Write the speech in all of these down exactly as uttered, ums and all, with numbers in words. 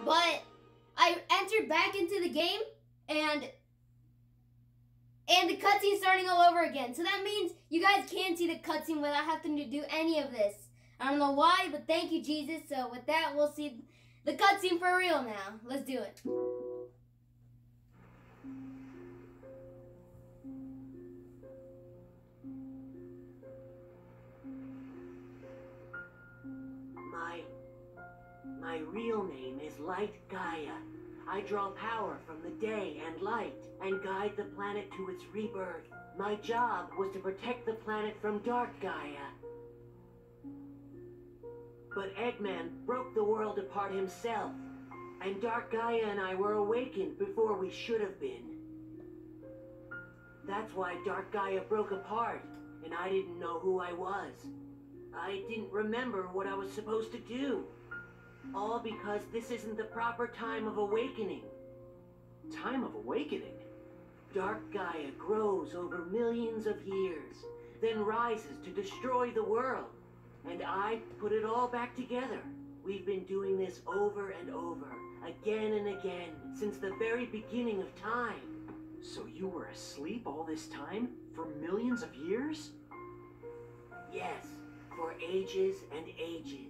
but I entered back into the game, and and the cutscene's starting all over again. So that means you guys can see the cutscene without having to do any of this. I don't know why, but thank you, Jesus. So with that, we'll see the cutscene for real now. Let's do it. My... My real name is Light Gaia. I draw power from the day and light and guide the planet to its rebirth. My job was to protect the planet from Dark Gaia. But Eggman broke the world apart himself, and Dark Gaia and I were awakened before we should have been. That's why Dark Gaia broke apart, and I didn't know who I was. I didn't remember what I was supposed to do. All because this isn't the proper time of awakening. Time of awakening? Dark Gaia grows over millions of years, then rises to destroy the world. And I put it all back together. We've been doing this over and over, again and again, since the very beginning of time. So you were asleep all this time? For millions of years? Yes, for ages and ages.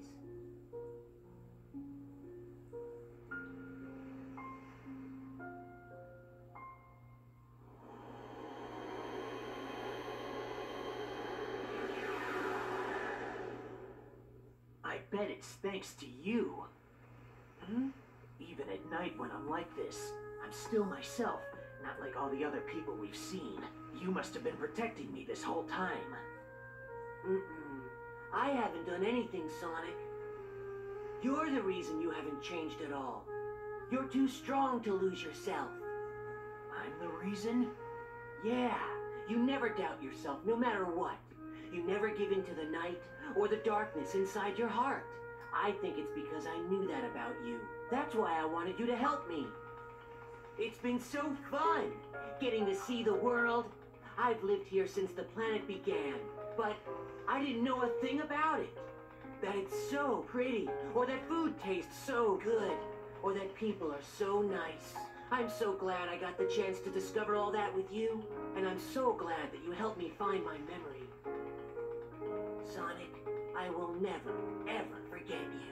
I bet it's thanks to you. Hmm? Even at night when I'm like this, I'm still myself, not like all the other people we've seen. You must have been protecting me this whole time. Mm-mm. I haven't done anything, Sonic. You're the reason you haven't changed at all. You're too strong to lose yourself. I'm the reason? Yeah, you never doubt yourself, no matter what. You never give in to the night or the darkness inside your heart. I think it's because I knew that about you. That's why I wanted you to help me. It's been so fun, getting to see the world. I've lived here since the planet began, but I didn't know a thing about it. That it's so pretty, or that food tastes so good, or that people are so nice. I'm so glad I got the chance to discover all that with you, and I'm so glad that you helped me find my memory. Sonic, I will never, ever forget you.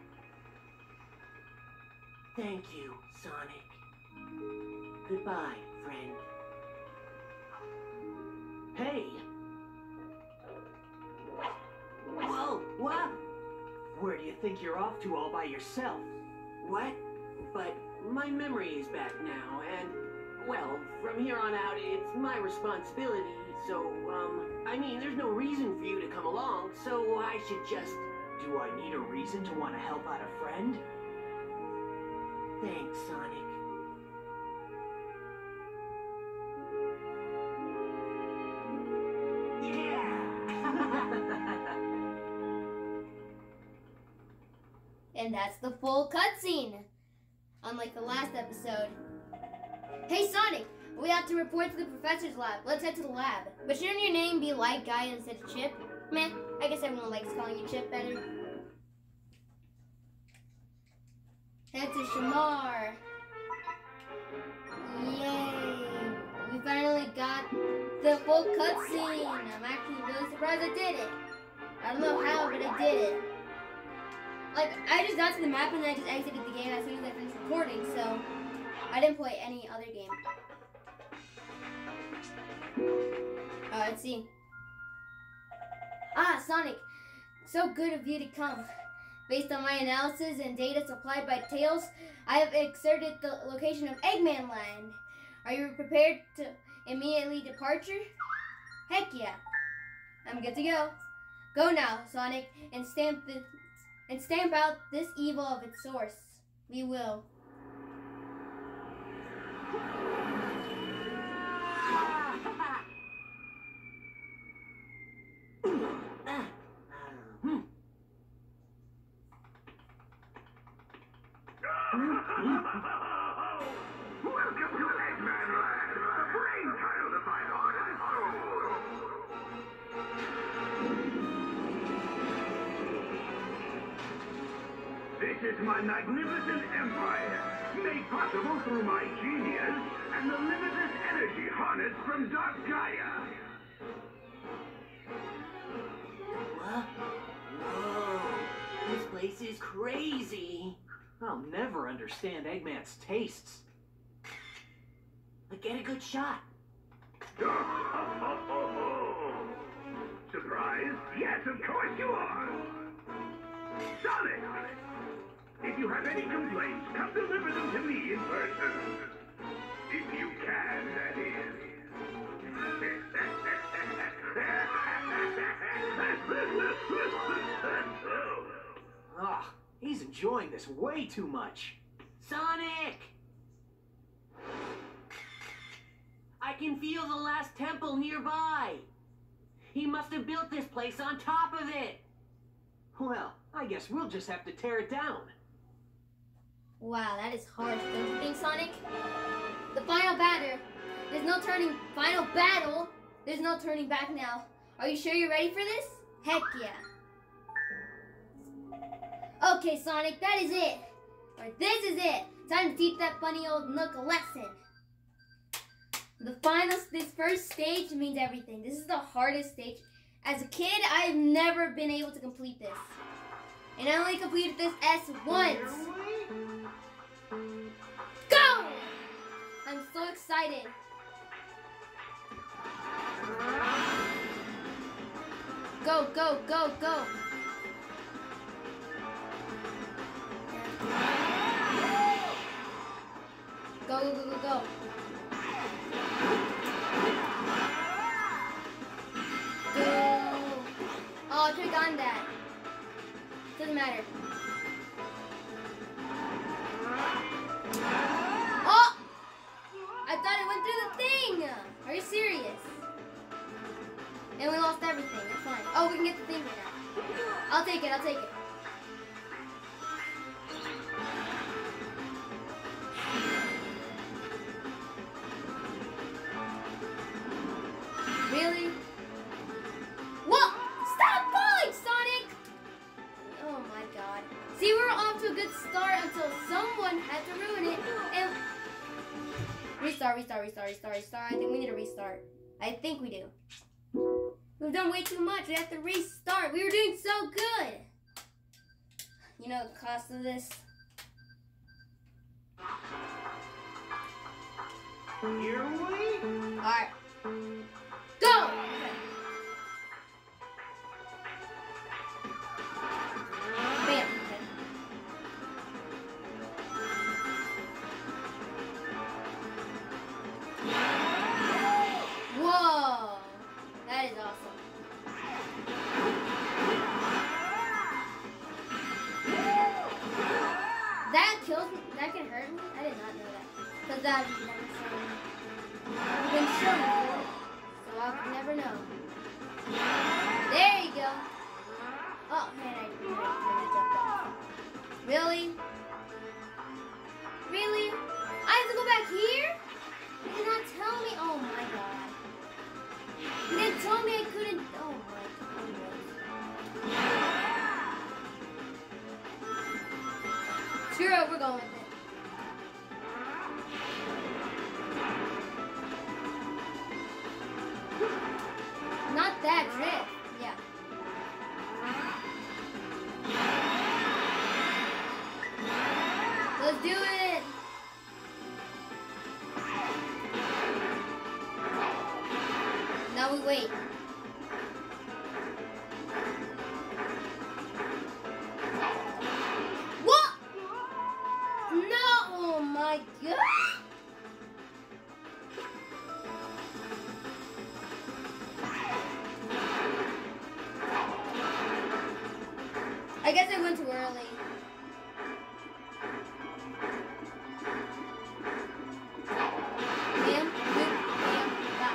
Thank you, Sonic. Goodbye, friend. Hey! Whoa, what? Where do you think you're off to all by yourself? What? But my memory is back now, and, well, from here on out, it's my responsibility, so, um, I mean, there's no reason for you to come along, so I should just... Do I need a reason to want to help out a friend? Thanks, Sonic. And that's the full cutscene. Unlike the last episode. Hey Sonic, we have to report to the professor's lab. Let's head to the lab. But shouldn't your name be Light Guy instead of Chip? Meh, I guess everyone likes calling you Chip better. Head to Shamar. Yay! We finally got the full cutscene. I'm actually really surprised I did it. I don't know how, but I did it. Like, I just got to the map and then I just exited the game as soon as I finished recording, so I didn't play any other game. Uh, let's see. Ah, Sonic, so good of you to come. Based on my analysis and data supplied by Tails, I have exerted the location of Eggmanland. Are you prepared to immediately departure? Heck yeah. I'm good to go. Go now, Sonic, and stamp the... and stamp out this evil of its source. We will. Welcome to Eggmanland, the brainchild of my heart and soul. This is my magnificent empire, made possible through my genius and the limitless energy harnessed from Dark Gaia. What? Whoa. This place is crazy. I'll never understand Eggman's tastes. But get a good shot. Surprised? Yes, of course you are. Sonic! If you have any complaints, come deliver them to me in person. If you can, that is. Ah, he's enjoying this way too much. Sonic! I can feel the last temple nearby. He must have built this place on top of it. Well, I guess we'll just have to tear it down. Wow, that is harsh, don't you think, Sonic? The final batter. There's no turning. Final battle. There's no turning back now. Are you sure you're ready for this? Heck yeah. Okay, Sonic, that is it. Or this is it. Time to teach that funny old Nook a lesson. The final, this first stage means everything. This is the hardest stage. As a kid, I've never been able to complete this. And I only completed this S once. Go! I'm so excited. Go, go, go, go. Go, go, go, go, go. Go. Oh, I could have gotten that. Doesn't matter. Oh! I thought it went through the thing! Are you serious? And we lost everything. It's fine. Oh, we can get the thing right now. I'll take it. I'll take it. Really? Whoa! Stop falling, Sonic! Oh my god. See, we were off to a good start until someone had to ruin it. And restart, restart, restart, restart, restart. I think we need to restart. I think we do. We've done way too much. We have to restart. We were doing so good. You know the cost of this? Here we Alright. Go! Bam. Okay. Whoa! That is awesome. That kills me. That can hurt me. I did not know that. Because that was never shown. Been shown before. So I could never know. There you go. Oh, man, I didn't jump off. Really? Really? I have to go back here? You did not tell me. Oh my god. You didn't tell me I couldn't. Oh my god. Screw it, we're going with it. Not that drift. Yeah. Let's do it. Now we wait. What? No! Oh my god! I guess I went too early. Bam, boop, bam, bop.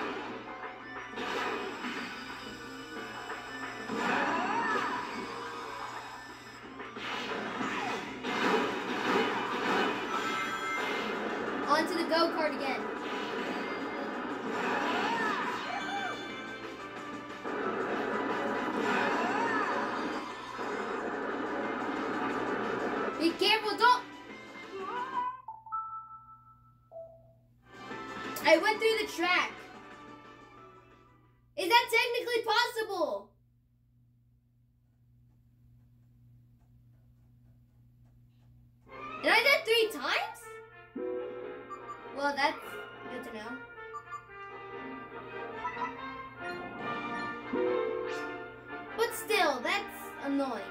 Onto the go-kart again. careful, don't. I went through the track. Is that technically possible? Did I die three times? Well, that's good to know. But still, that's annoying.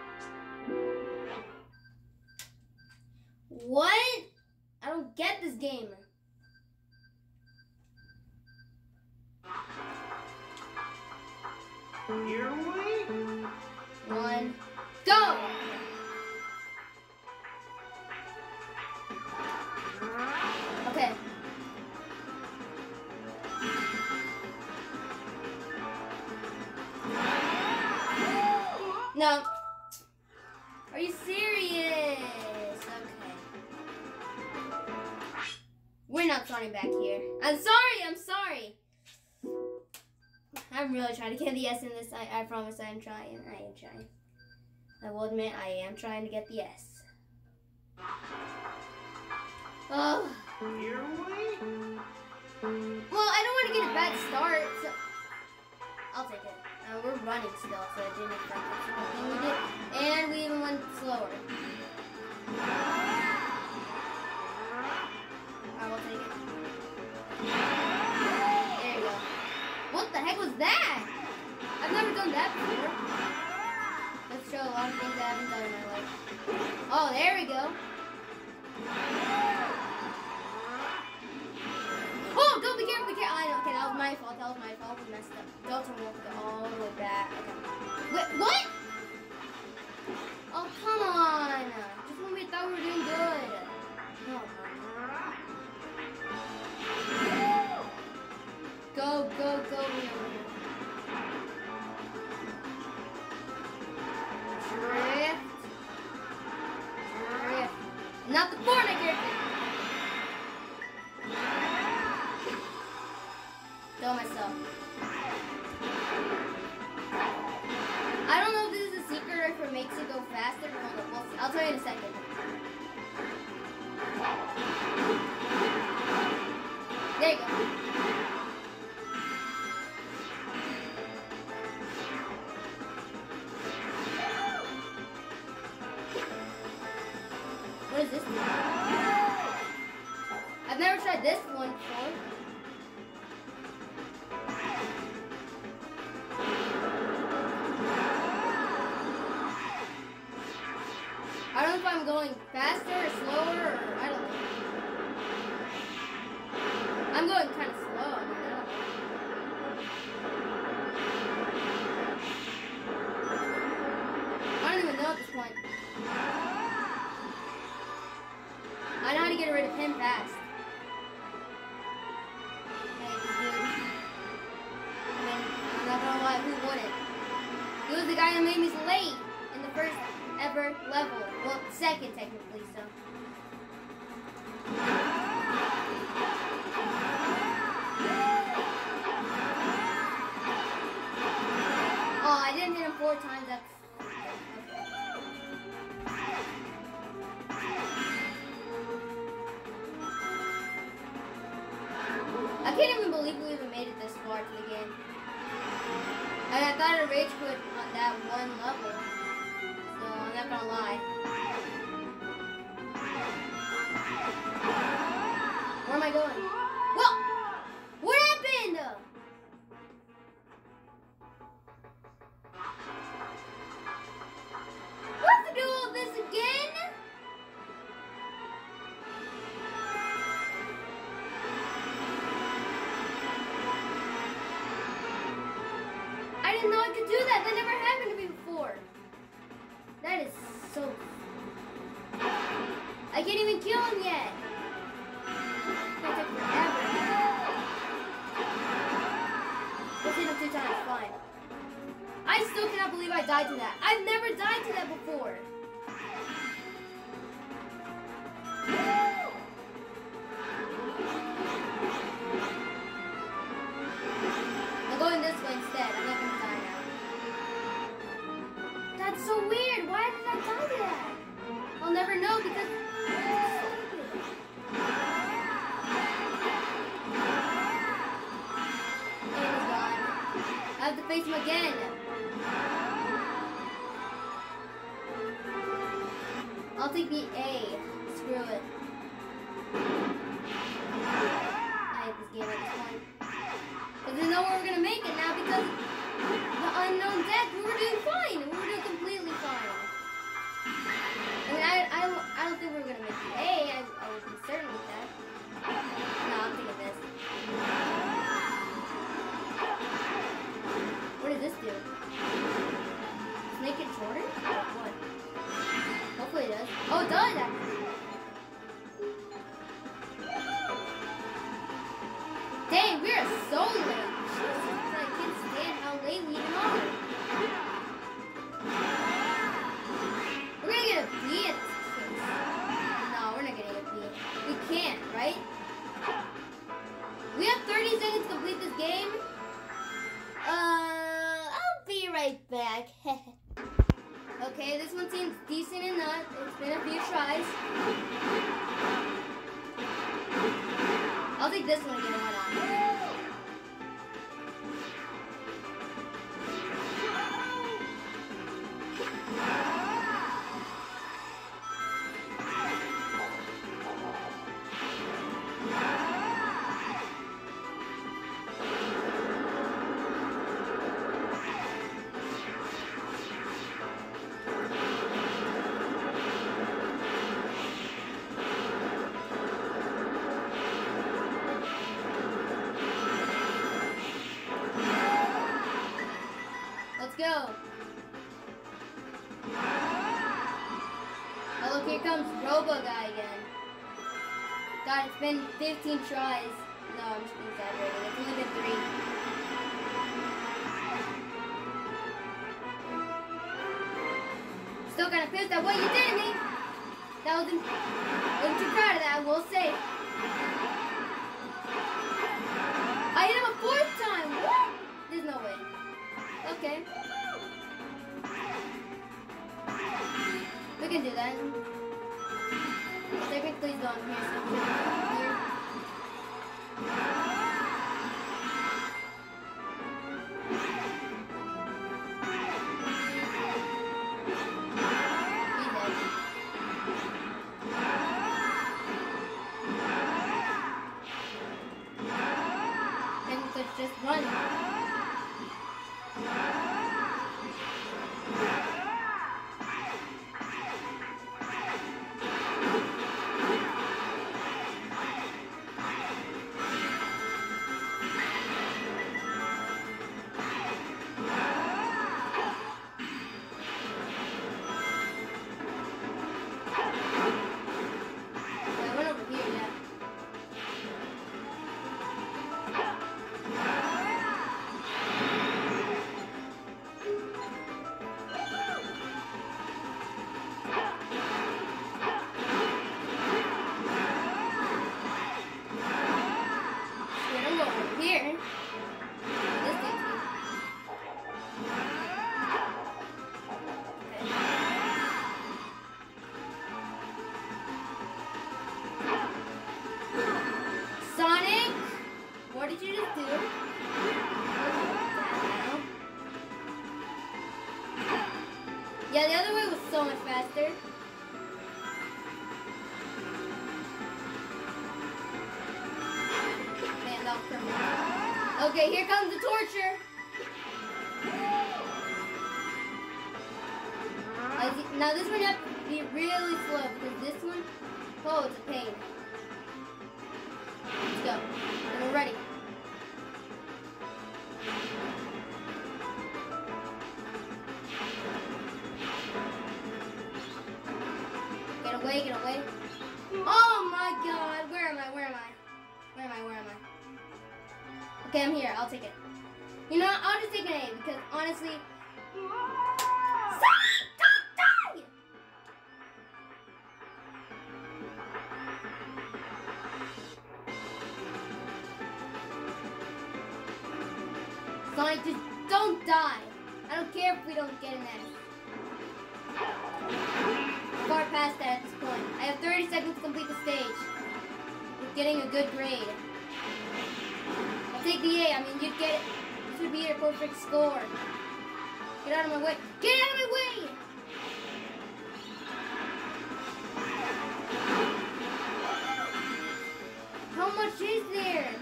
What? I don't get this game. Here we One, go! Okay. No. Are you serious? Okay. We're not starting back here. I'm sorry, I'm sorry. I'm really trying to get the S in this. I, I promise I am trying. I am trying. I will admit I am trying to get the S. Oh. Here we Well, I don't want to get a bad start, so I'll take it. Uh, we're running still, so it didn't affect us. Nothing we did. And we even went slower. I will take it. There you go. What the heck was that? I've never done that before. Let's show a lot of things I haven't done in my life. Oh, there we go. Oh, don't be careful, be careful. I know, okay, that was my fault. That was my fault. We messed up. Delta will go all the way back. Okay. Wait, what? Oh, come on. Just when we thought we were doing good. Oh, go, go, go. Drift. Drift. Not the Fortnite character. Kill myself. I don't know if this is a secret or if it makes it go faster. Hold on, we'll see. I'll tell you in a second. There you go. What is this one? I've never tried this one before. I don't know if I'm going faster or slower, or I don't know. I'm going kind of slow. I mean, I don't know. I don't even know at this point. I know how to get rid of him fast. Hey, this dude. I mean, I'm not gonna lie, who wouldn't? He was the guy who made me late in the first ever level. Well, second technically, so. Oh, I didn't hit him four times. That's I can't even believe we even made it this far to the game. And I thought I rage quit on that one level. So I'm not gonna lie. Where am I going? Whoa! What happened? We have to do all this again? I didn't know I could do that. That never happened to me before. That is so... I can't even kill him yet. That took forever. Let's hit him two times. Fine. I still cannot believe I died to that. I've never died to that before. I'm going this way instead. I'm not going to die now. That's so weird. Why did I die to that? I'll never know because. And he's gone. I have to face him again. I'll take the A. Screw it. I hate this game at this point. Because there's no way we're gonna make it now because the unknown deck, we were doing fine. We were doing completely fine. I mean, I, I, I don't think we were gonna make the A. I, I wasn't certain with that. No, I'm thinking this. What does this do? Does it make it shorter? What? Hopefully it does. Oh, it does actually. Dang, we are so late. Jesus, I can't stand how late we even are. We're gonna get a B at this case. No, we're not getting a B. We can't, right? We have thirty seconds to complete this game. Uh, I'll be right back. Okay, this one seems decent enough. It's been a few tries. I'll take this one again. Why not? Go. Oh look, here comes Robo Guy again. God, it's been fifteen tries. No, I'm just exaggerating. It's only been three. Still kind of pissed at what you did to me. That wasn't, wasn't too proud of that, I will say. I hit him a fourth time. What? There's no way. Okay. We can do that. Technically, he's gone here, so here. He's dead. Technically, it's just run. Yeah, the other way was so much faster. Man, that was perfect. Okay, here comes the torture. Now this one you have to be really slow because this one, oh, it's a pain. Let's go. And we're ready. Get away, get away. Oh my god, where am I, where am I? Where am I, where am I? Okay, I'm here, I'll take it. You know what, I'll just take an A because honestly... Sonic, don't die! Sonic, just don't die. I don't care if we don't get an S. Far past that at this point. I have thirty seconds to complete the stage. With getting a good grade. I'll take the A. I mean, you'd get it. This would be your perfect score. Get out of my way. Get out of my way! How much is there?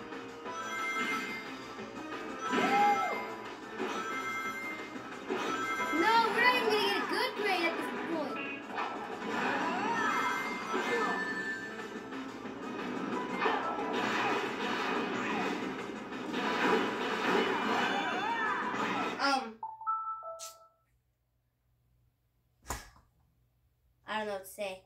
No, we're not even gonna get a good grade at this point. Um, I don't know what to say.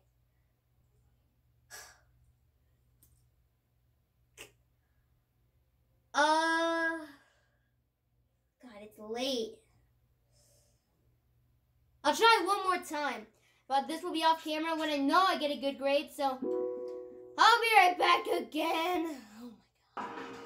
Uh, God, it's late. I'll try one more time, but this will be off camera when I know I get a good grade, so I'll be right back again. Oh my God.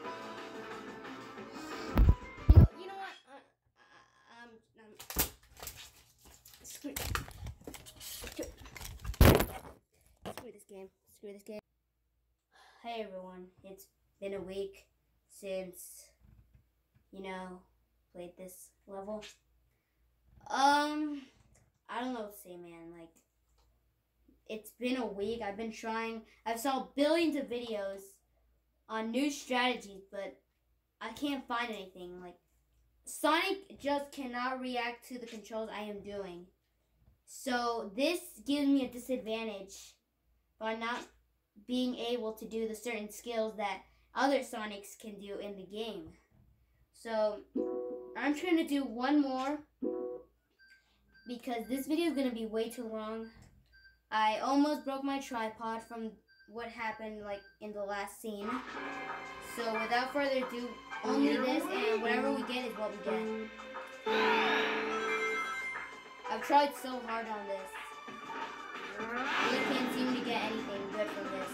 You know, you know what? Uh, uh, um, um, screw, screw, screw this game. Screw this game. Hey everyone, it's been a week since, you know, played this level. Um, I don't know what to say, man. Like, it's been a week. I've been trying. I've saw billions of videos on new strategies, but I can't find anything. Like, Sonic just cannot react to the controls I am doing. So this gives me a disadvantage by not being able to do the certain skills that other Sonics can do in the game. So I'm trying to do one more because this video is going to be way too long. I almost broke my tripod from what happened like in the last scene. So without further ado, only this, and whatever we get is what we get. I've tried so hard on this. I really can't seem to get anything good from this.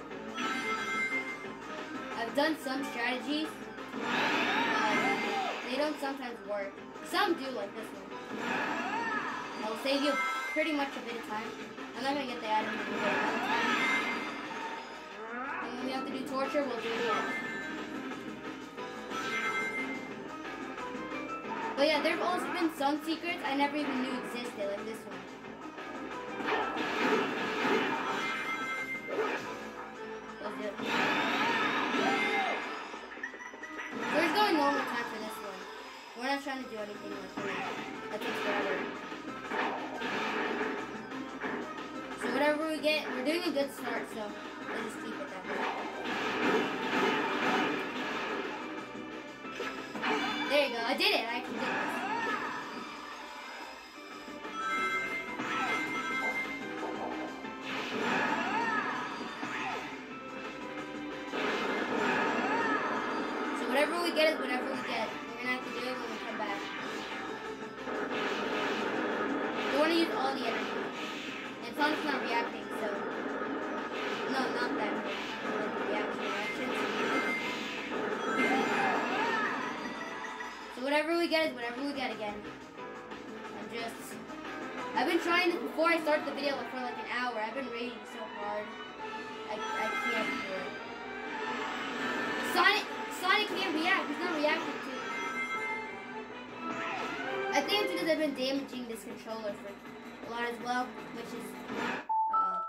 I've done some strategies, but they don't sometimes work. Some do, like this one. It'll save you pretty much a bit of time. I'm not gonna get the item another time. And when we have to do torture, we'll do it again. But yeah, there've also been some secrets I never even knew existed, like this one. Let's do it. We're just going normal time for this one. We're not trying to do anything like that. That takes forever. So whatever we get, we're doing a good start, so let's just keep it that way. There you go. I did it. I actually did this. So whatever we get is whatever we get. We're gonna have to do it when we come back. We want to use all the energy. And Sonic's not reacting, so no, not that. Like reaction reactions. So whatever we get is whatever we get again. I'm just, I've been trying this before I start the video for like an hour. I've been raging so hard. I, I can't do it. Sonic, Sonic can't react. He's not reacting to it. I think it's because I've been damaging this controller for a lot as well, which is, uh-oh.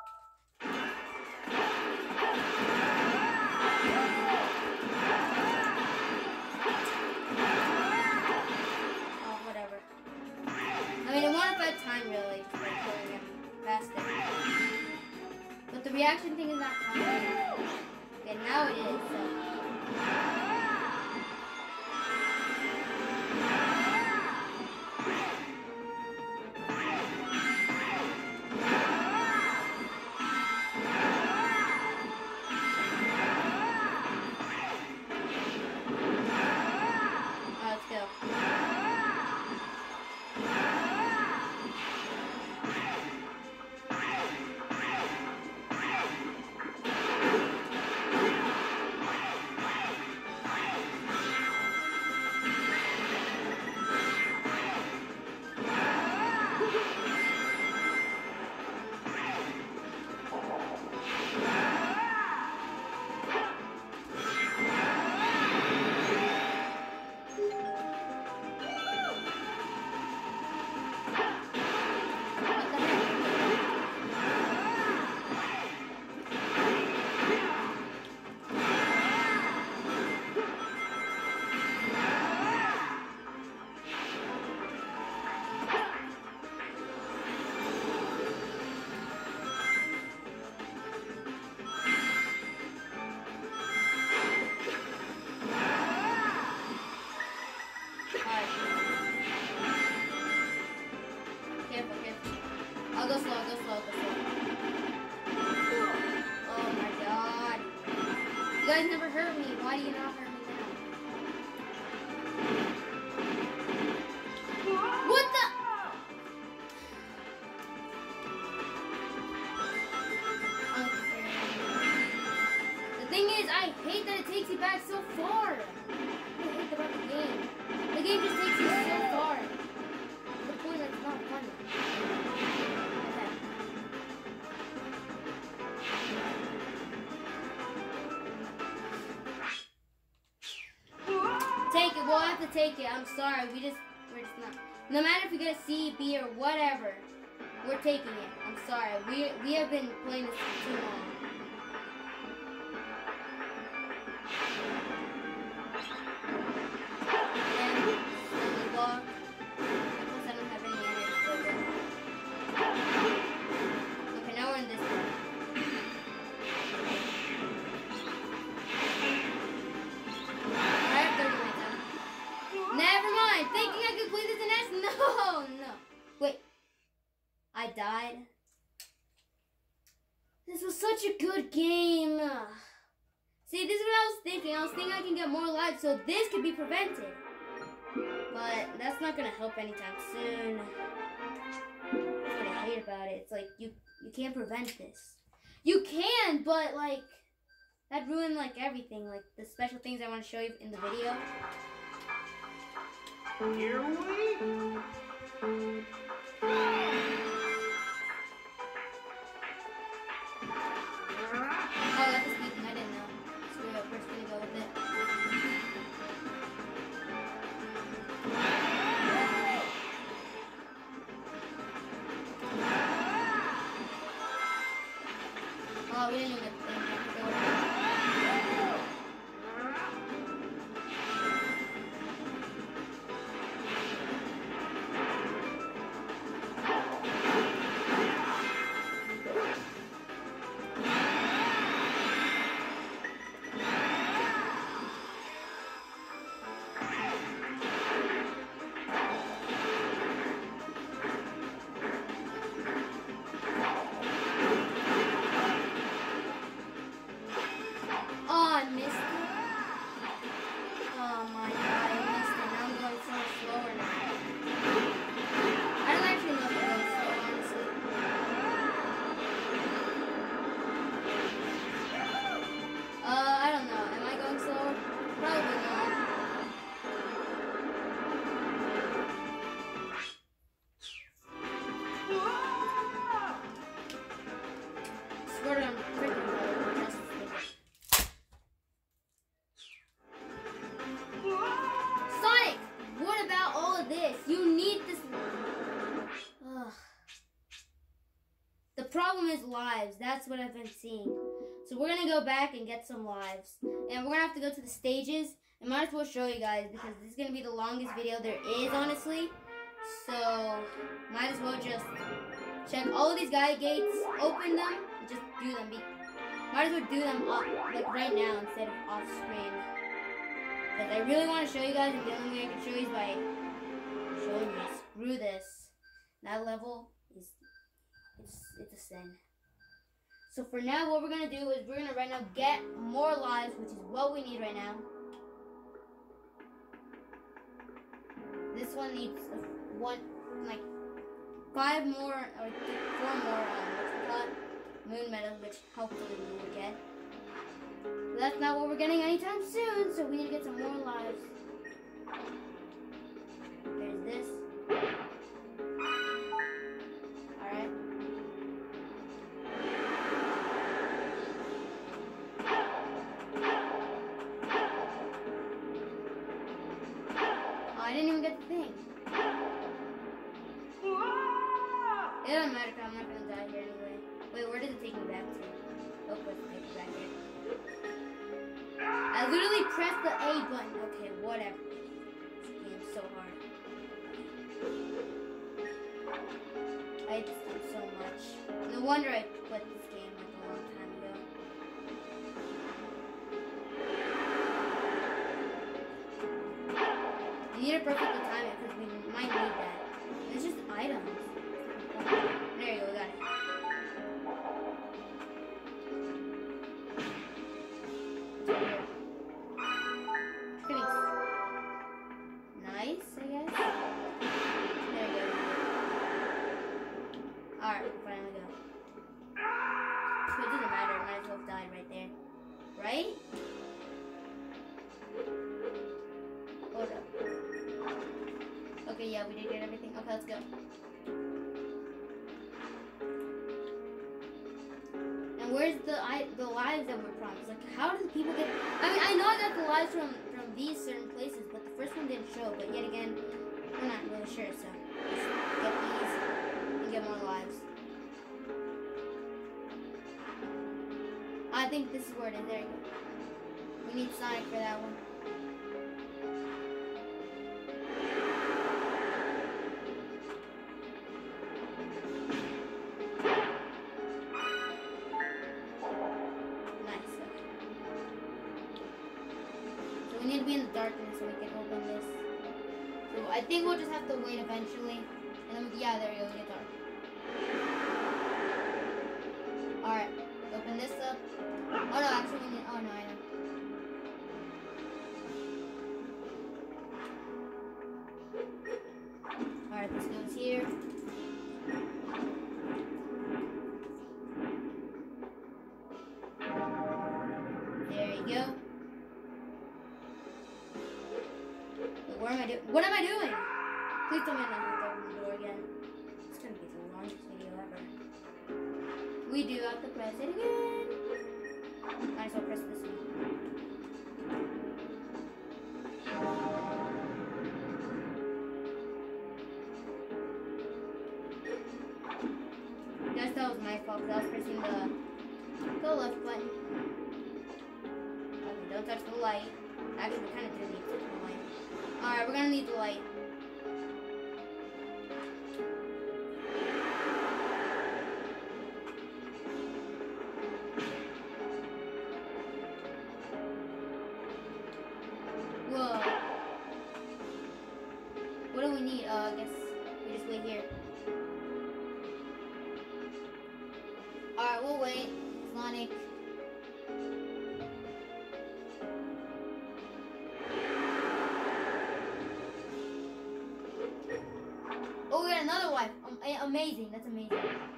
I mean, it won't affect time really, just by killing him faster. But the reaction thing is not coming. Okay, now it is, so. Alright, let's go. guys never hurt me. Why do you not hurt me now? What the? Okay. The thing is, I hate that it takes you back so far. I hate that about the game. The game just takes you so far. To the point that it's not funny. Take it. We'll have to take it. I'm sorry. We just, we're just not. No matter if we get a C, B, or whatever, we're taking it. I'm sorry. We we have been playing this for too long. And slowly walk. Plus, I don't have any energy. So good. Okay, now we're in this one. Never mind. Thinking I could play this in S? No, no. Wait. I died. This was such a good game. See, this is what I was thinking. I was thinking I can get more lives so this could be prevented. But that's not gonna help anytime soon. That's what I hate about it. It's like you you can't prevent this. You can, but like that ruined like everything. Like the special things I want to show you in the video. Here we Oh, that's the speaking. I didn't know. So we're first gonna go with it. Oh, we didn't even get the thing. Sonic, what about all of this? You need this. Ugh. The problem is lives. That's what I've been seeing. So we're gonna go back and get some lives, and we're gonna have to go to the stages. I might as well show you guys because this is gonna be the longest video there is, honestly. So might as well just check all of these guy gates, open them, and just do them. Be might as well do them off, like right now instead of off screen. Because I really want to show you guys, and the only way I can show you is by showing you. Screw this. That level is it's it's a sin. So for now, what we're gonna do is we're gonna right now get more lives, which is what we need right now. This one needs a, one like five more or four more um, what's it called? Moon medals, which hopefully we will get. But that's not what we're getting anytime soon, so we need to get some more lives. There's this. Alright. Oh, I didn't even get the thing. It doesn't matter because I'm not going to die here anyway. Wait, where does it take me back to? Oh, let's take me back here. I literally pressed the A button. Okay, whatever. This game's so hard. I hate this game so much. No wonder I quit this game like a long time ago. You need to perfectly time it because we might need that. It's just items. There you go, got it. It's over here. Alright, we can finally go. So it doesn't matter, might as well have died right there. Right? Hold up. Okay, yeah, we did get everything. Okay, let's go. And where's the I the lives that were promised? Like, how did the people get? I mean, I know I got the lives from from these certain places, but the first one didn't show. But yet again, we're not really sure. So let's get these and get more lives. I think this is where it is. There you go. We need Sonic for that one. Nice. Okay. So we need to be in the darkness so we can open this. So I think we'll just have to wait eventually. And then, we, yeah, there we go. We get dark. Alright. Open this up. Oh no, actually we need, oh no, I know. Alright, this goes here. There you go. Wait, what am I doing? What am I doing? Please tell me I'm not going to open the door again. It's going to be the longest video ever. We do have to press it again. Might as well press this one. Guys, that was my fault because I was pressing the, the left button. Okay, don't touch the light. Actually, we kind of do need to touch the light. Alright, we're going to need the light. Whoa. What do we need? Uh, I guess we just wait here. Alright, we'll wait. Sonic. Oh, we got another wife. Um, amazing. That's amazing.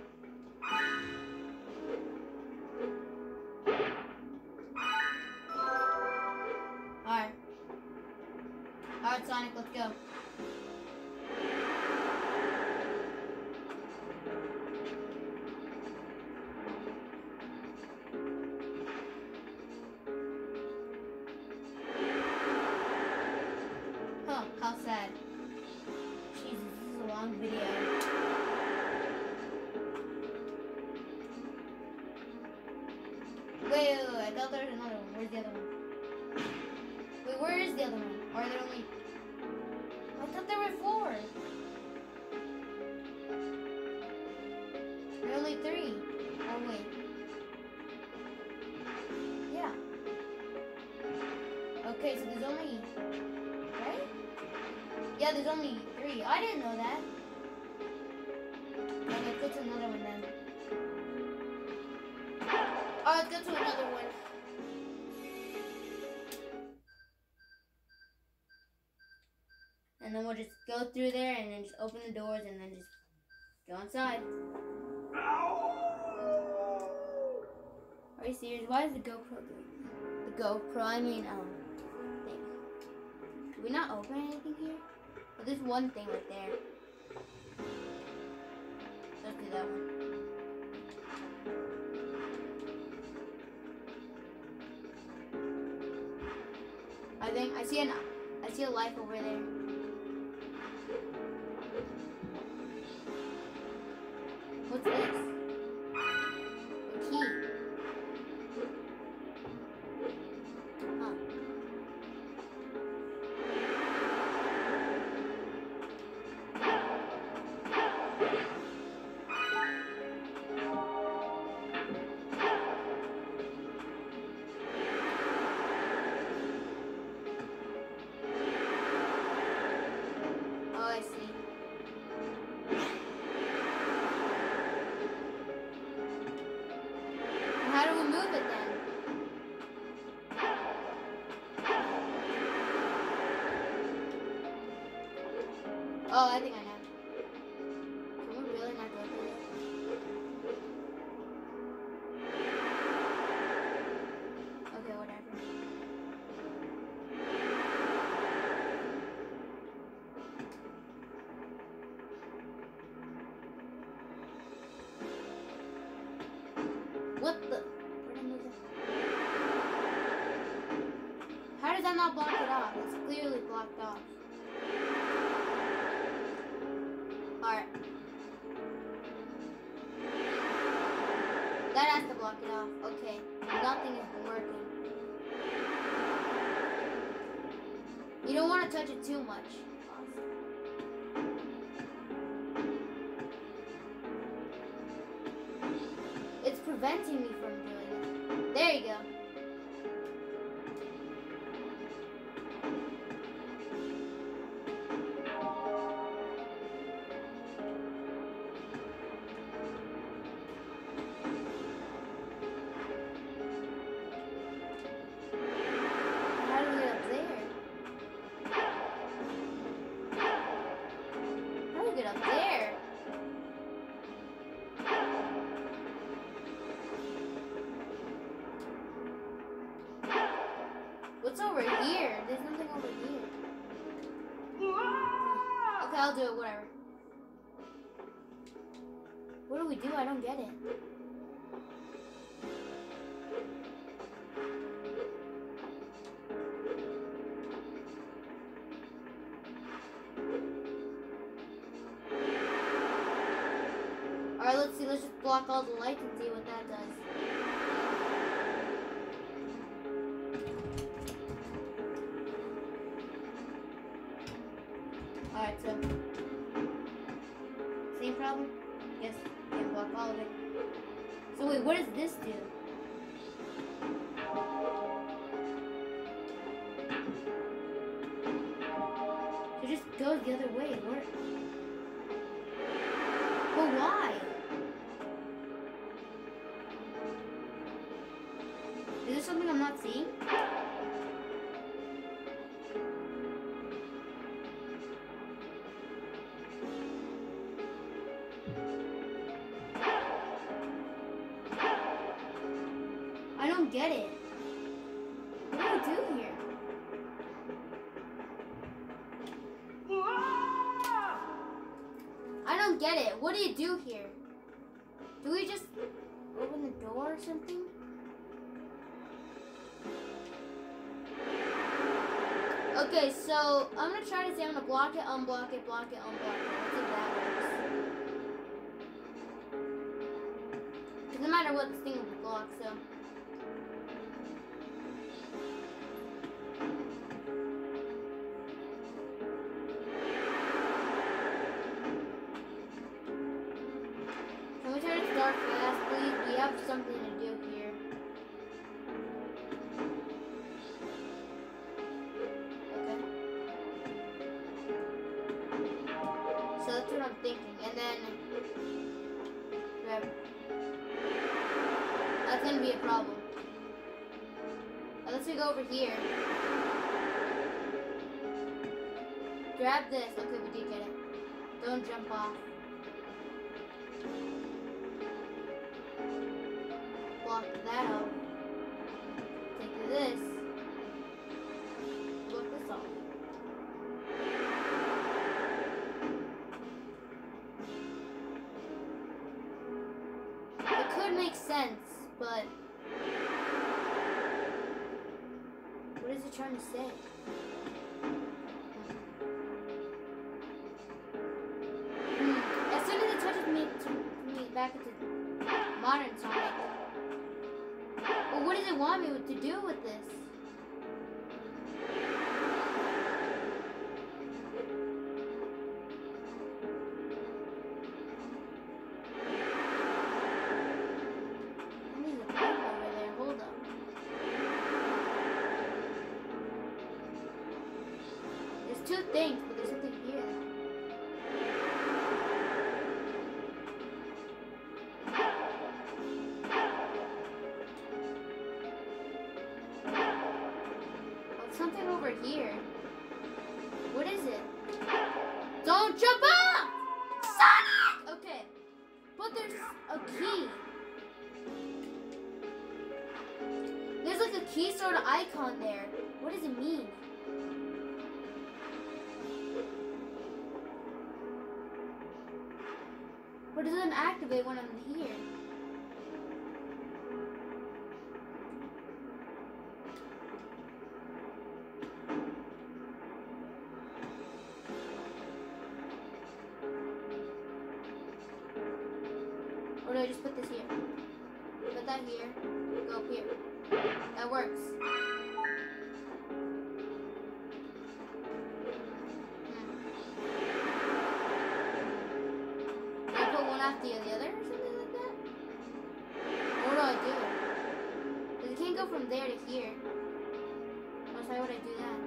Alright. Alright, Sonic, let's go. Huh, how sad. Jesus, this is a long video. Wait, wait, wait, I thought there was another one. Where's the other one? Wait, where is the other one? Or are there only... I thought there were four. There are only three. Oh, wait. Yeah. Okay, so there's only... Right? Yeah, there's only three. I didn't know that. Okay, let's go to another one then. Oh, let's go to another one. And then we'll just go through there and then just open the doors and then just go inside. Are you serious? Why is the GoPro doing that? The GoPro, I mean, um, thing. Did we not open anything here? Oh, there's one thing right there. Let's do that one. I think I see an I see a life over there. What's this? A key. Huh. Oh, I see. How do we move it then? Oh, I think I know. Can we really not go through it? that not block it off? It's clearly blocked off. Alright. That has to block it off. Okay. Nothing has been working. You don't want to touch it too much. It's preventing me from doing it. There you go. What's over here? There's nothing over here. Okay, I'll do it, whatever. What do we do? I don't get it. Alright, let's see. Let's just block all the lights and see what that does. Alright, so same problem? Yes, can't block all of it. So wait, what does this do? It just goes the other way. What? But why? Is there something I'm not seeing? I don't get it. What do I do here? I don't get it. What do you do here? Do we just open the door or something? Okay, so I'm gonna try to say I'm gonna block it, unblock it, block it, unblock it. Let's see if that works. Because no matter what, this thing will be blocked, so. Can we turn it dark fast, please? We have something to do here. So that's what I'm thinking, and then grab. That's gonna be a problem. Unless we go over here. Grab this. Okay, we did get it. Don't jump off. Block that out. Take this. Block this off. Makes sense, but what is it trying to say? Hmm. As soon as it touches me, to me back into modern Sonic. Well, what does it want me to do with this? Two things, but there's something here. Oh, something over here. What is it? Don't jump off! Sonic! Okay. But there's a key. There's like a key sort of icon there. What does it mean? But it doesn't activate when I'm here. Or do I just put this here? Put that here. Go up here. That works. Hmm. Do I put one after the other or something like that? What do I do? Because it can't go from there to here. Or why would I do that?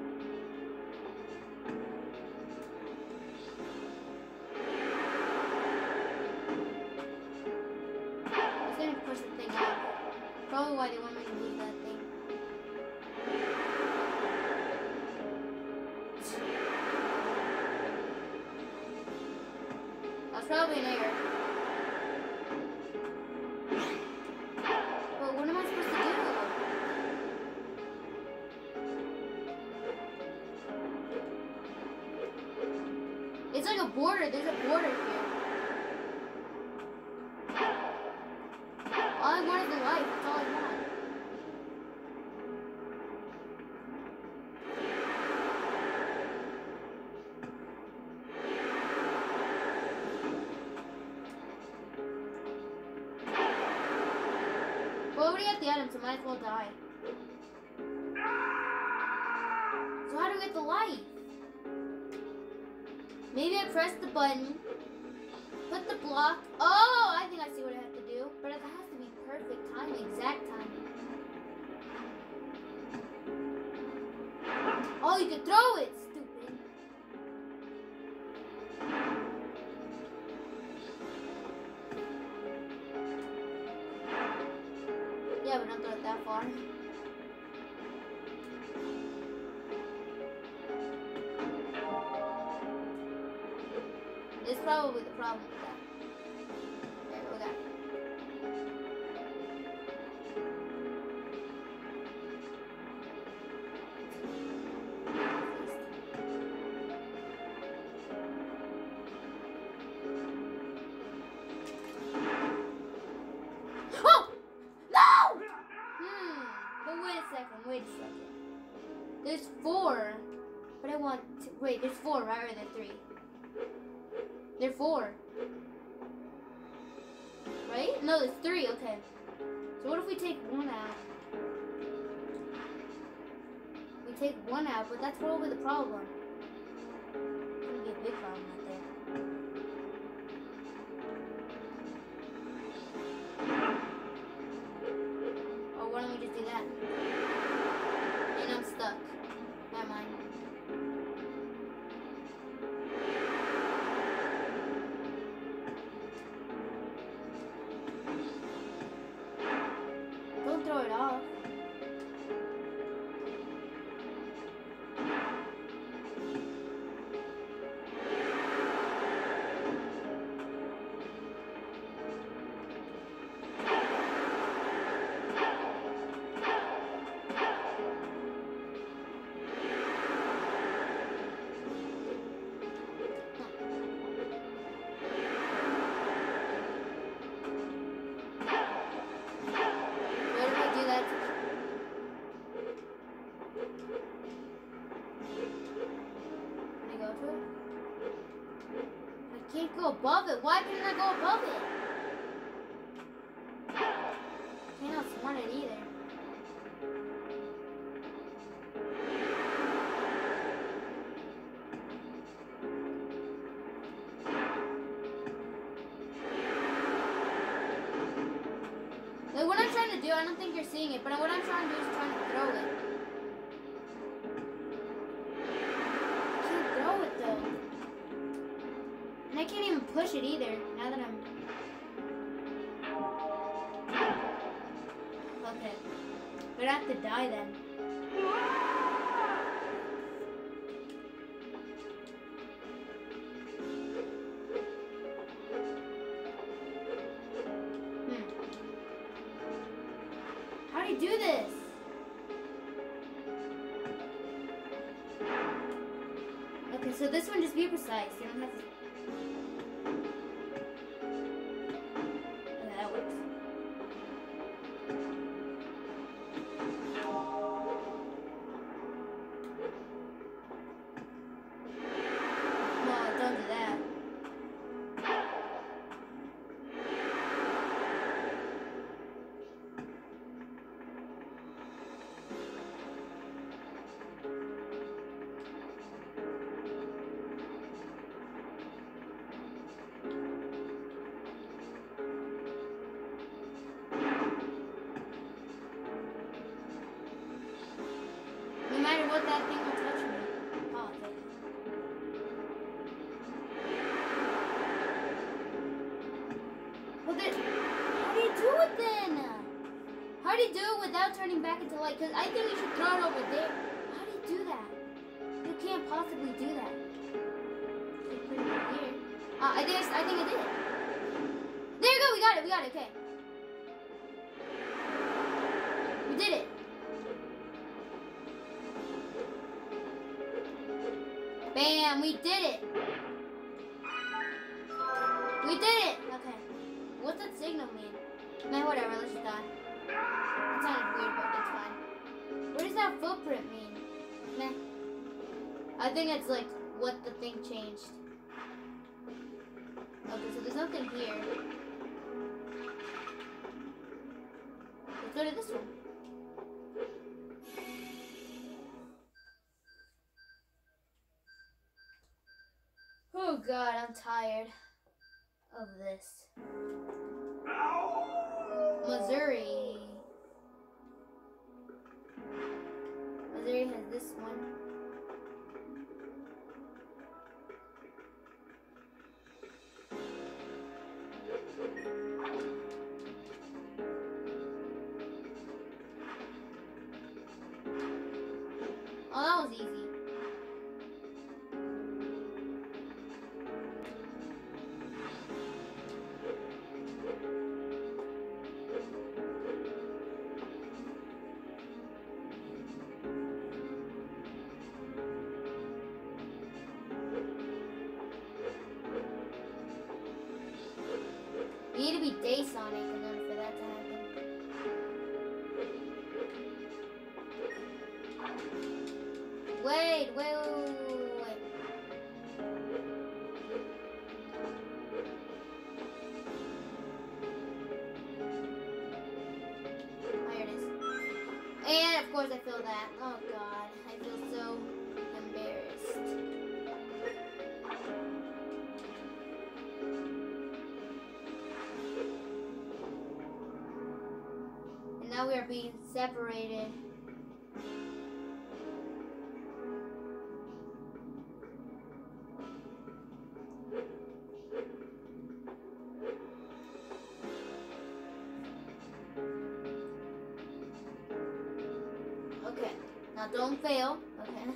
Push the thing out. Probably why they want me to move that thing. That's probably an error. But what am I supposed to do? It's like a border. There's a border here. All I want is the life. That's all I want. Well, I already got the item, so might as well die. So how do I get the life? Maybe I press the button, put the block. Oh, I think I see what I have to do. But it has to be perfect timing, exact timing. Oh, you can throw it, stupid. Yeah, but don't throw it that far. It's probably the problem with that. There, we got it. Oh! No! Hmm. But wait a second, wait a second. There's four. But I want to, wait, there's four, right? Or there three? There are four. Right? No, there's three, okay. So what if we take one out? We take one out, but that's probably the problem. It's gonna be a big problem right there. Or why don't we just do that? And I'm stuck. Never mind. Don't throw it off. I can't go above it. Why couldn't I go above it? Can't outsmart it either. Like what I'm trying to do, I don't think you're seeing it, but what I'm trying to do is trying to throw it. I can't throw it though. And I can't even push it either, now that I'm... Okay. We're gonna have to die then. Hmm. How do you do this? Okay, so this one, just be precise. You don't have to... Okay, that works. No, don't do that. what that thing will touch me. Oh, okay. Well, then, how do you do it then? How do you do it without turning back into light? Because I think you should throw it over there. How do you do that? You can't possibly do that. You put it right here. Uh, I think I, I think I did it. There you go. We got it. We got it. Okay. We did it. Bam. We did it. We did it. Okay. What's that signal mean? Man, whatever. Let's just die. That sounded weird, but it's fine. What does that footprint mean? Meh. I think it's like what the thing changed. Okay, so there's nothing here. Let's go to this one. Oh god, I'm tired of this. Missouri. Missouri has this one. Oh, that was easy. You need to be day Sonic in order for that to happen. Wait, wait, wait, wait, wait. Oh, here it is. And of course I feel that. Oh god, I feel so embarrassed. Now we are being separated. Okay, now don't fail. Okay.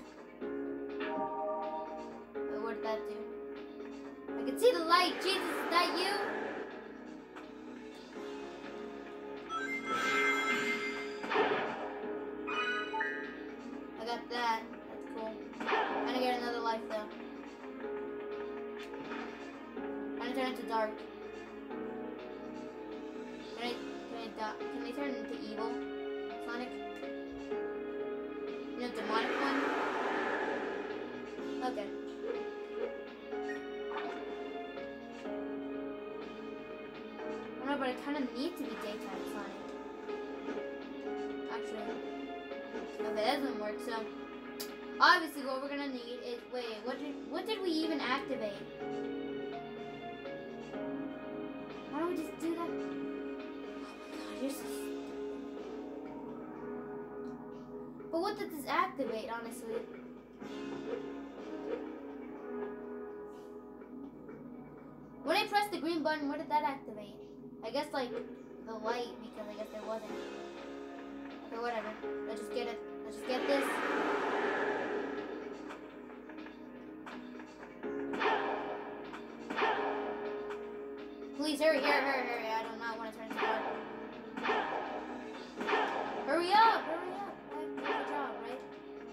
Wait, what did that do? I can see the light. Jesus, is that you? That. That's cool. I'm gonna get another life though. I'm gonna turn into dark. Can I, can I, can I turn into evil? Sonic? You know, demonic one? Okay. I don't know, but I kind of need to be daytime Sonic. Actually. Okay, that doesn't work, so obviously what we're gonna need is, wait, what did what did we even activate? Why don't we just do that? Oh my god, you're so stupid. But what did this activate, honestly? When I pressed the green button, what did that activate? I guess like the light, because I guess there wasn't. Okay, whatever. Let's just get it. Let's just get this. Please hurry, hurry, hurry, hurry. I do not want to turn into dark. Hurry up, hurry up. I have a job, right?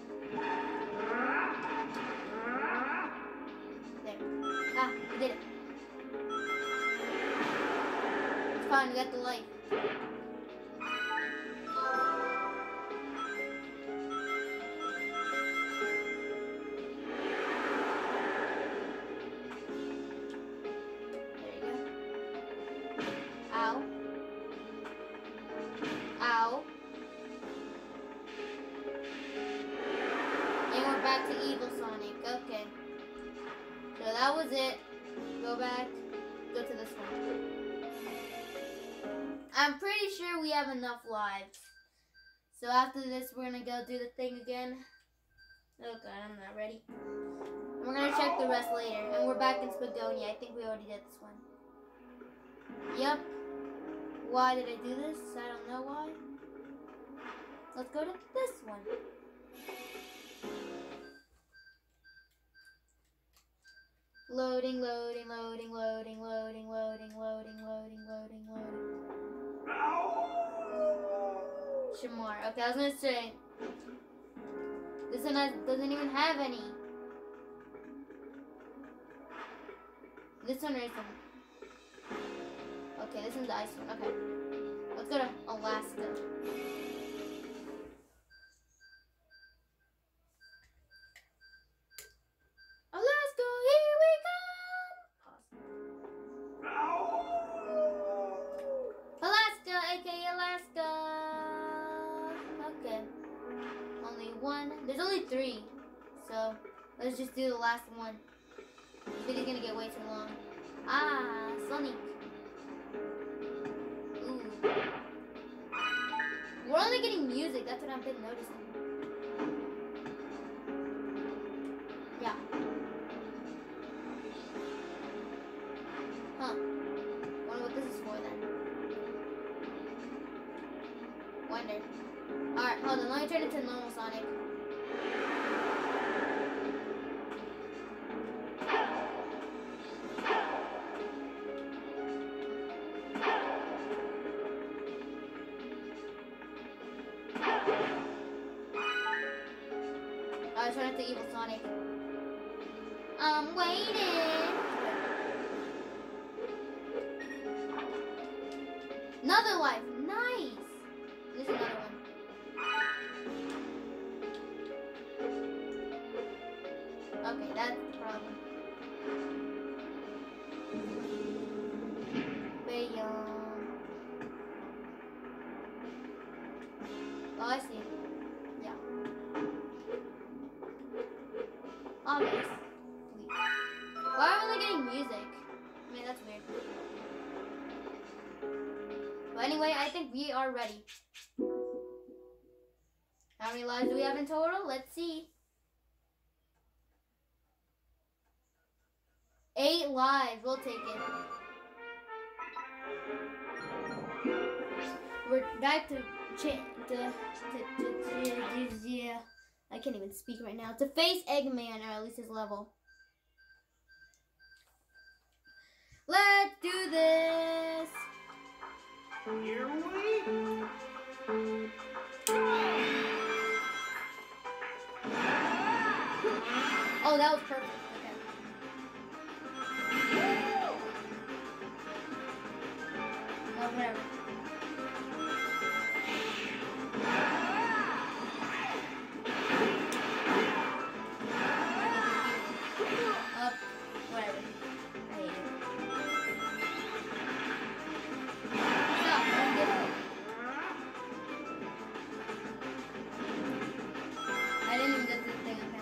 There. Ah, we did it. It's fine, we got the light. Back to evil Sonic. Okay. So that was it. Go back. Go to this one. I'm pretty sure we have enough lives. So after this, we're gonna go do the thing again. Okay, I'm not ready. We're gonna check the rest later. And we're back in Spagonia. I think we already did this one. Yep. Why did I do this? I don't know why. Let's go to this one. Loading, loading, loading, loading, loading, loading, loading, loading, loading, loading. Shamar. Okay, I was gonna say. This one has, doesn't even have any. This one is some. Okay, this one's the ice one. Okay. Let's go to Alaska. Alaska, here we come! Alaska, aka Alaska. Okay. Only one. There's only three. So, let's just do the last one. This video's gonna get way too long. Ah, Sonic. Ooh. We're only getting music. That's what I've been noticing. Yeah. Huh. Wonder what this is for then. Wonder. Alright, hold on. Let me turn it to normal Sonic. Alright, turn it to evil Sonic. I'm waiting. Another life. Nice. There's another one. Okay, that's the problem. Bayonne. Oh, I see. Yeah. Obvious. Why am I only getting music? I mean, that's weird. But anyway, I think we are ready. How many lives do we have in total? Let's see. Eight lives. We'll take it. We're back to ch- to, to, to, to, to yeah. I can't even speak right now. To face Eggman, or at least his level. Let's do this. Here we go. Oh, that was perfect. Okay. Oh, whatever. Up. Whatever. I hate it. Stop. Don't get it. I didn't even get to the thing. Okay.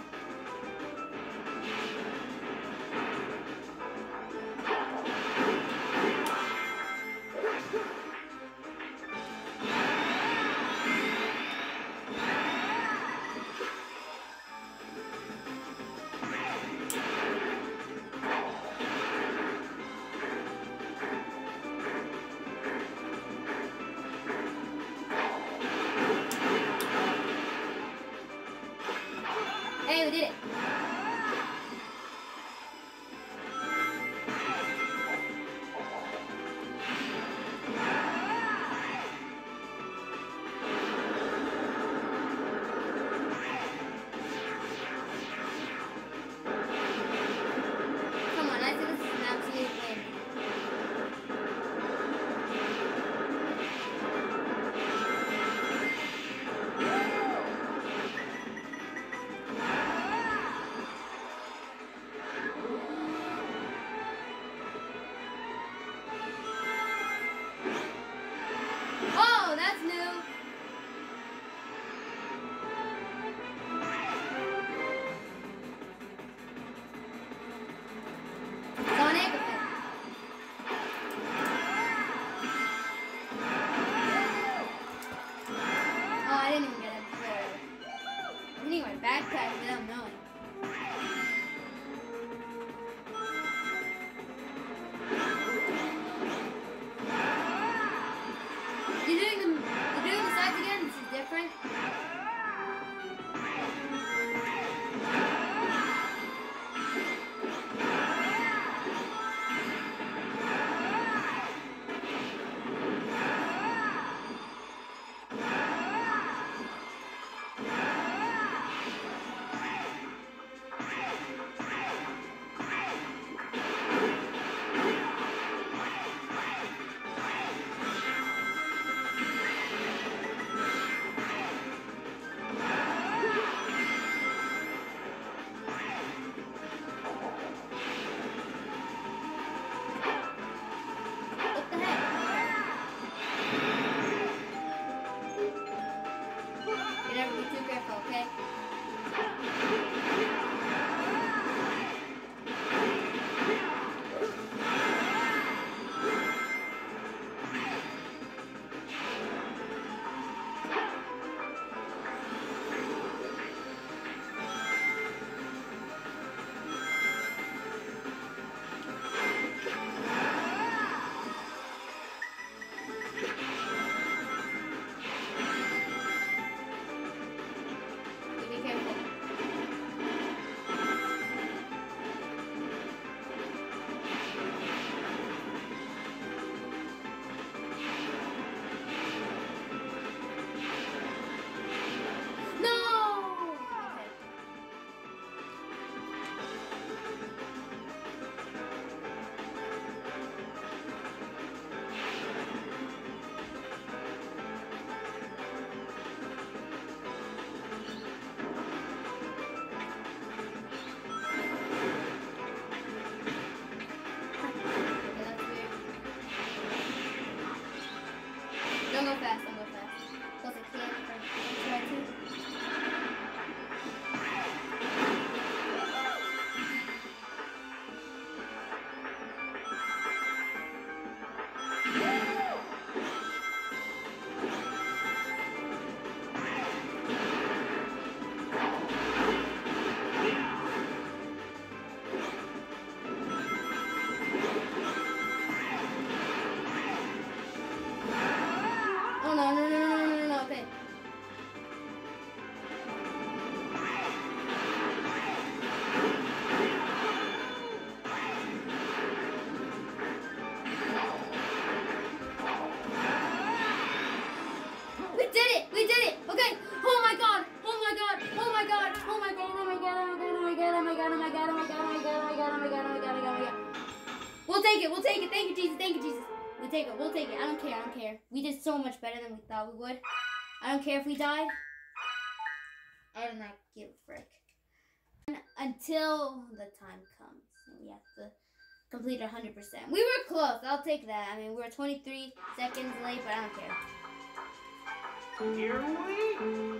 it. We'll take it. Thank you, Jesus. Thank you, Jesus. We'll take it. We'll take it. I don't care. I don't care. We did so much better than we thought we would. I don't care if we died. I do not give a frick. Until the time comes. We have to complete one hundred percent. We were close. I'll take that. I mean, we were twenty-three seconds late, but I don't care. Here we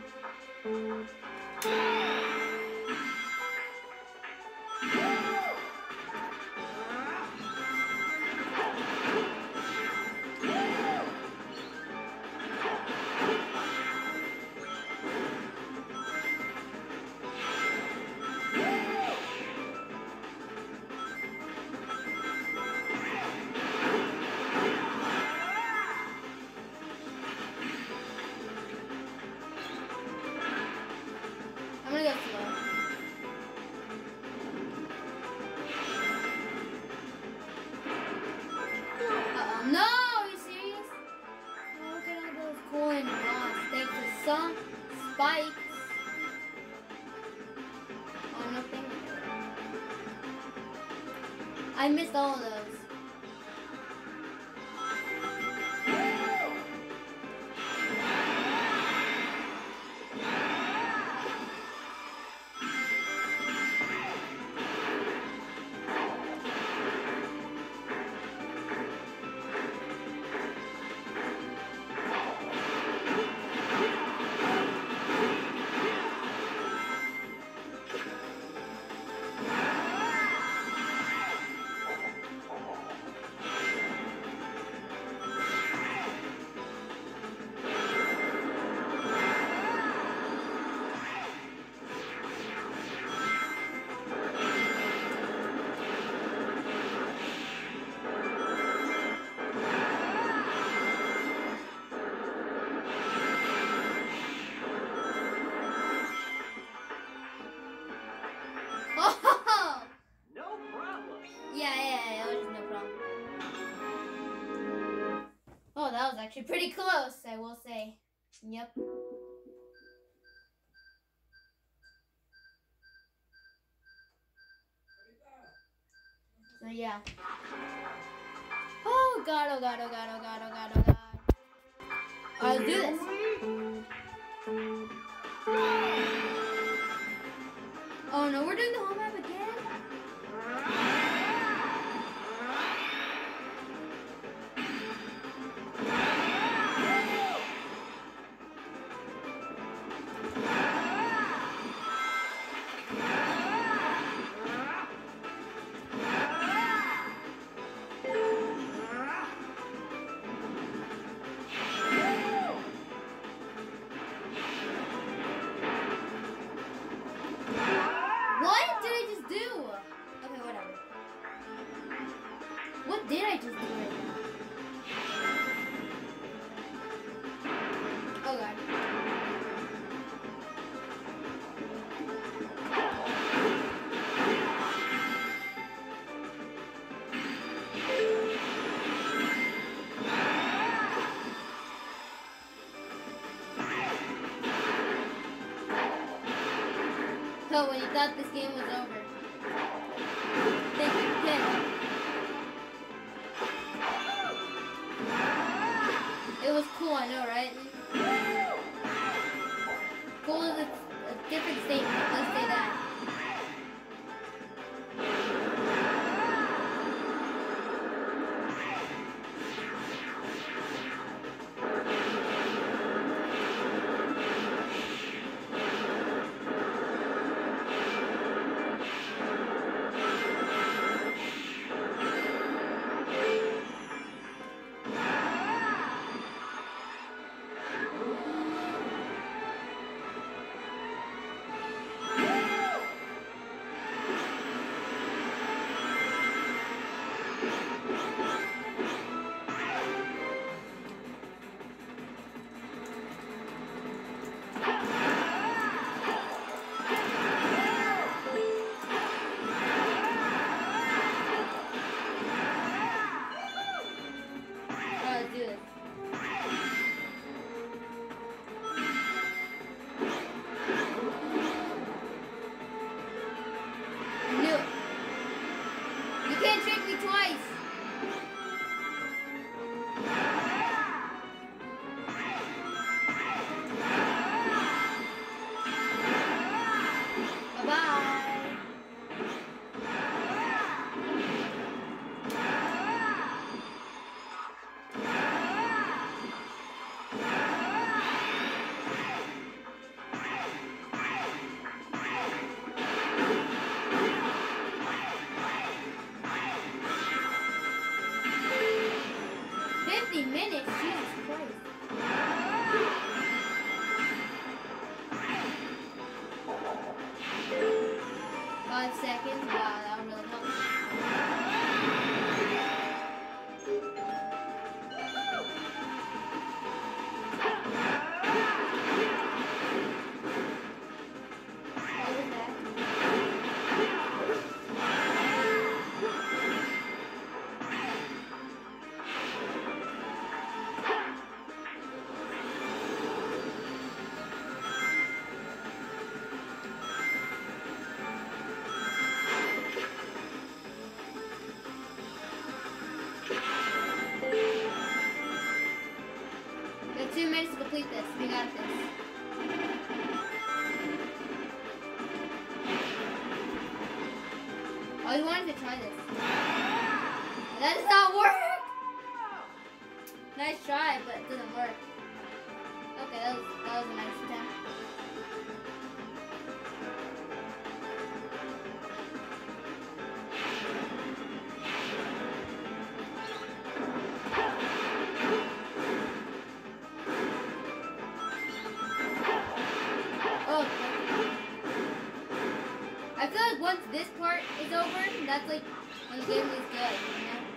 I'm gonna go slow. Uh-oh. No! Are you serious? Oh, look at all those coins lost. Thanks to some spikes. Oh, no thank you. I missed all of those. Oh! No problem. Yeah, yeah, yeah, it was no problem. Oh, that was actually pretty close, I will say. Yep. So, yeah. Oh, God, oh, God, oh, God, oh, God, oh, God, oh, God. I'll do this. Oh, no, we're doing the whole map again? What did I just do? Okay, whatever. What did I just do right now? Oh, God. Oh, when you thought this game was over. Thank you, Ken. It was cool, I know, right? Cool is a, a different statement, let's say that. fifty minutes? Jesus Christ. Five seconds. Wow, that would really help. Two minutes to complete this. We got this. I always wanted to try this. That does not work! Nice try, but it doesn't work. Okay, that was, that was a nice attempt. I feel like once this part is over, that's like when the game is good, you know?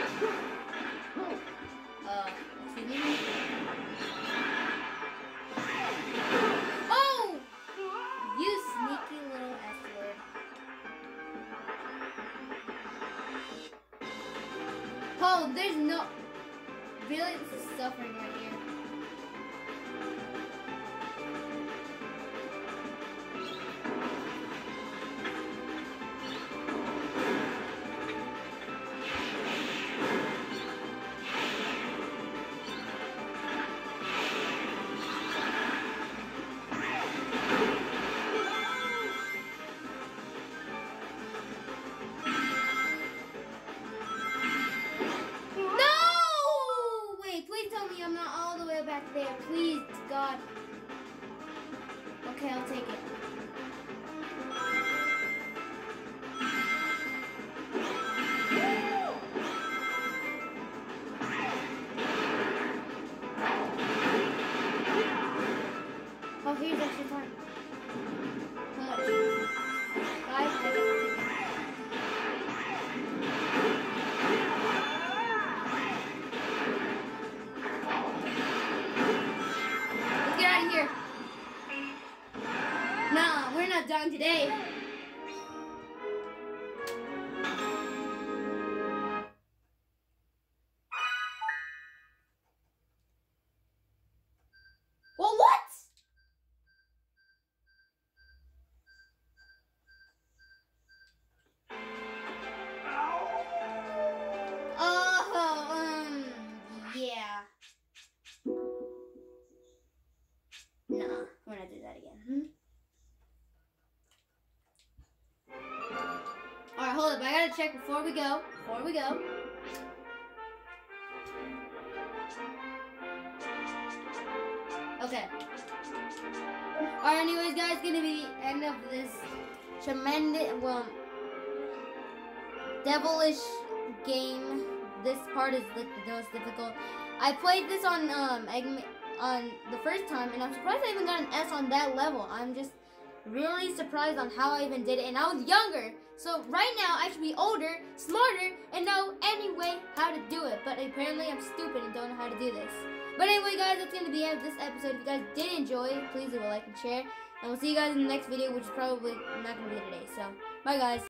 Uh, excuse me? Oh! You sneaky little S-word. Oh, there's no... Really? This is suffering right here. Back there, please, God. Okay, I'll take it. Oh, here's extra time. How much? Five? I guess I'll take it. Nah, we're not done today. Well, what? Oh, um, yeah. Nah, we're not doing that again. Hmm? Alright, hold up. I gotta check before we go. Before we go. Okay. Alright, anyways, guys, gonna be the end of this tremendous, well, devilish game. This part is like the most difficult. I played this on um Eggman, on the first time, and I'm surprised I even got an S on that level. I'm just really surprised on how I even did it, and I was younger. So right now I should be older, smarter, and know anyway how to do it. But apparently I'm stupid and don't know how to do this. But anyway, guys, that's gonna be the end of this episode. If you guys did enjoy, please leave a like and share. And we'll see you guys in the next video, which is probably not gonna be today. So bye, guys.